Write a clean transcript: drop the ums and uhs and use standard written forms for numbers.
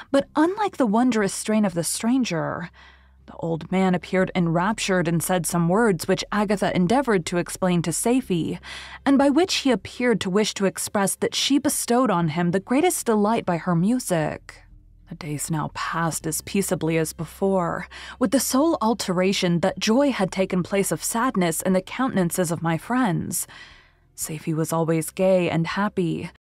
But unlike the wondrous strain of the stranger, the old man appeared enraptured and said some words which Agatha endeavored to explain to Safie, and by which he appeared to wish to express that she bestowed on him the greatest delight by her music. The days now passed as peaceably as before, with the sole alteration that joy had taken place of sadness in the countenances of my friends. Safie was always gay and happy,